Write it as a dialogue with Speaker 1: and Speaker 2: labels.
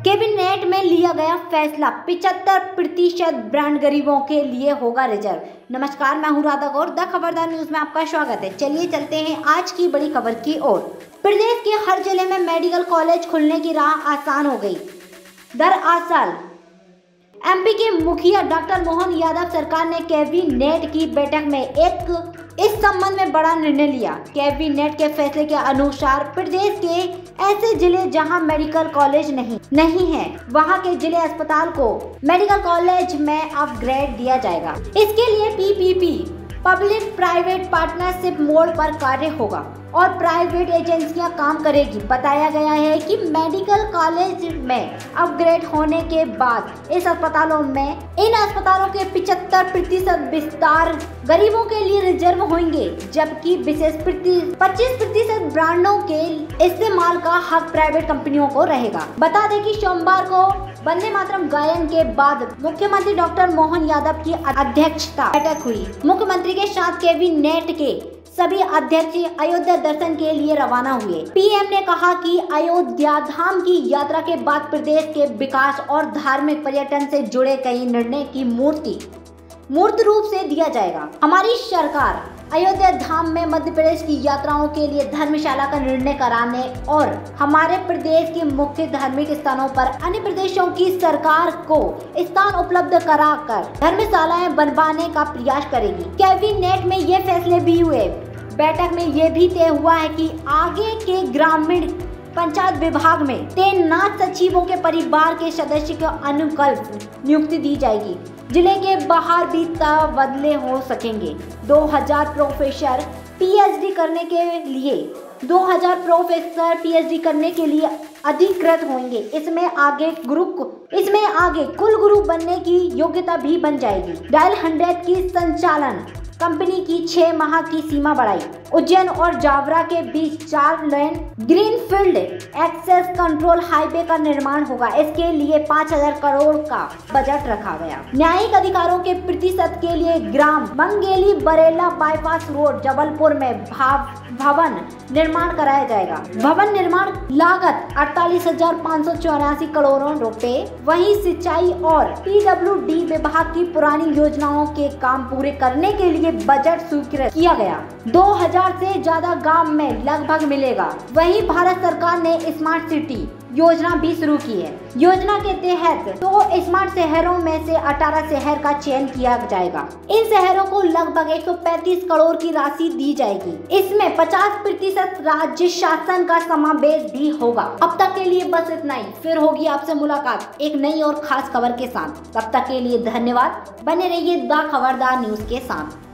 Speaker 1: Cabinet में लिया गया फैसला 75% ब्रांड गरीबों के लिए होगा रिजर्व। नमस्कार, मैं हूं राधा गौर। द खबरदार न्यूज में आपका स्वागत है। चलिए चलते हैं आज की बड़ी खबर की ओर। प्रदेश के हर जिले में मेडिकल कॉलेज खुलने की राह आसान हो गई। दरअसल एमपी के मुखिया डॉक्टर मोहन यादव सरकार ने कैबिनेट की बैठक में इस संबंध में बड़ा निर्णय लिया। कैबिनेट के फैसले के अनुसार प्रदेश के ऐसे जिले जहां मेडिकल कॉलेज नहीं है, वहां के जिले अस्पताल को मेडिकल कॉलेज में अपग्रेड दिया जाएगा। इसके लिए PPP public private partnership mode पर कार्य होगा और प्राइवेट एजेंसियां काम करेगी। बताया गया है कि मेडिकल कॉलेज में अपग्रेड होने के बाद इन अस्पतालों के 75% विस्तार गरीबों के लिए रिजर्व होंगे, जबकि विशेष 25% ब्रांडों के इस्तेमाल का हक प्राइवेट कंपनियों को रहेगा। बता दें कि सोमवार को वंदे मातरम गायन के बाद मुख्यमंत्री डॉक्टर मोहन यादव की अध्यक्षता बैठक हुई। मुख्यमंत्री के साथ कैबिनेट के सभी अध्यक्ष अयोध्या दर्शन के लिए रवाना हुए। पीएम ने कहा कि अयोध्या धाम की यात्रा के बाद प्रदेश के विकास और धार्मिक पर्यटन से जुड़े कई निर्णय की मूर्त रूप से दिया जाएगा। हमारी सरकार अयोध्या धाम में मध्य प्रदेश की यात्राओं के लिए धर्मशाला का निर्णय कराने और हमारे प्रदेश के मुख्य धार्मिक स्थानों पर अन्य प्रदेशों की सरकार को स्थान उपलब्ध कराकर धर्मशालाएं बनवाने का प्रयास करेगी। कैबिनेट में ये फैसले भी हुए। बैठक में ये भी तय हुआ है कि आगे के ग्रामीण पंचायत विभाग में तैनात सचिवों के परिवार के सदस्य को अनुकल्प नियुक्ति दी जाएगी। जिले के बाहर भी तबादले हो सकेंगे। 2000 प्रोफेसर पीएचडी करने के लिए अधिकृत होंगे। इसमें आगे कुल गुरु बनने की योग्यता भी बन जाएगी। डायल 100 की संचालन कंपनी की 6 माह की सीमा बढ़ाई। उज्जैन और जावरा के बीच 4 lane greenfield access control highway का निर्माण होगा। इसके लिए 5000 करोड़ का बजट रखा गया। न्यायिक अधिकारों के प्रतिशत के लिए ग्राम बंगेली बरेला बाईपास रोड जबलपुर में भवन निर्माण कराया जाएगा। भवन निर्माण लागत 48,584 करोड़ रुपए। वहीं सिंचाई और पीडब्ल्यूडी विभाग की पुरानी योजनाओं के काम पूरे करने के लिए बजट स्वीकृत किया गया। 2000 से ज्यादा गांव में लगभग मिलेगा। वहीं भारत सरकार ने स्मार्ट सिटी योजना भी शुरू की है। योजना के तहत 2 स्मार्ट शहरों में से 18 शहर का चयन किया जाएगा। इन शहरों को लगभग 135 करोड़ की राशि दी जाएगी। इसमें 50% राज्य शासन का समावेश भी होगा। अब तक के लिए बस इतना ही। फिर होगी आपसे मुलाकात एक नई और खास खबर के साथ। तब तक के लिए धन्यवाद। बने रहिए द खबरदार न्यूज के साथ।